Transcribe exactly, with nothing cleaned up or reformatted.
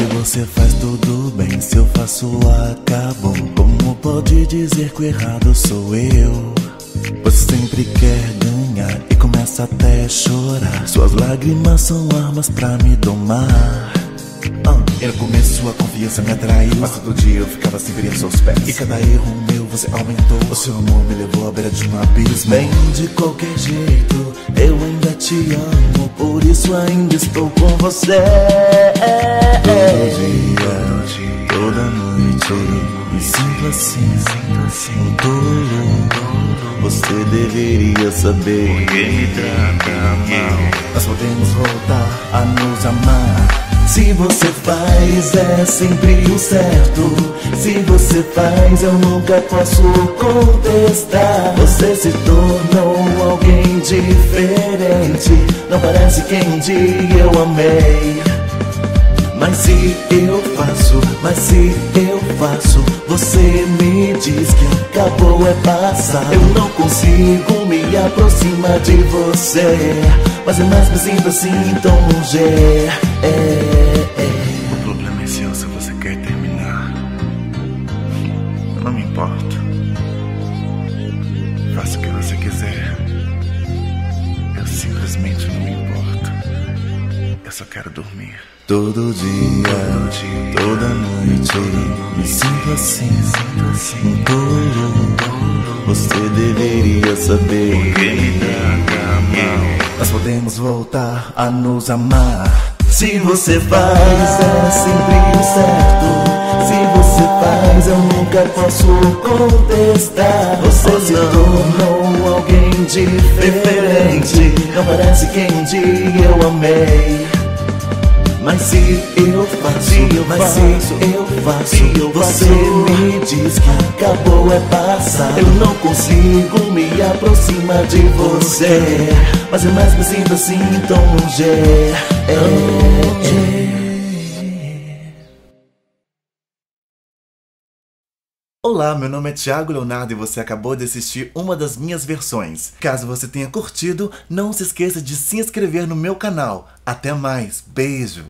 você faz tudo bem, se eu faço acabou. Como pode dizer que o errado sou eu? Você sempre quer ganhar e começa até a chorar. Suas lágrimas são armas pra me domar. uh, E no começo a confiança me atraiu, mas todo dia eu ficava sempre a seus pés. E cada erro meu você aumentou, o seu amor me levou à beira de um abismo. Bem, de qualquer jeito eu ainda te amo, por isso ainda estou com você. Todo dia, toda noite, me sinto assim, um tolo. Você deveria saber que me trata mal. Nós podemos voltar a nos amar. Se você faz, é sempre o certo. Se você faz, eu nunca posso contestar. Você se tornou alguém diferente. Não parece quem um dia eu amei. Mas se eu faço, mas se eu faço, você me diz que acabou, é passar. Eu não consigo me aproximar de você, mas é mais me sinto assim tão longe. é, é. O problema é seu se você quer terminar. Eu não me importo. Faça o que você quiser. Eu simplesmente não me importo. Eu só quero dormir. Todo dia, toda noite, me sinto assim, um tolo. Você deveria saber que me trata mal. Nós podemos voltar a nos amar. Se você faz, é sempre o certo. Se você faz, eu nunca posso contestar. Você oh, se tornou alguém diferente. Não parece quem um dia eu amei. Mas se eu faço, eu mas faço, se eu faço, eu você faço. Me diz que acabou, é passar. Eu não consigo me aproximar de você, mas eu mais me sinto assim tão longe. é, é. Olá, meu nome é Thiago Leonardo e você acabou de assistir uma das minhas versões. Caso você tenha curtido, não se esqueça de se inscrever no meu canal. Até mais, beijo!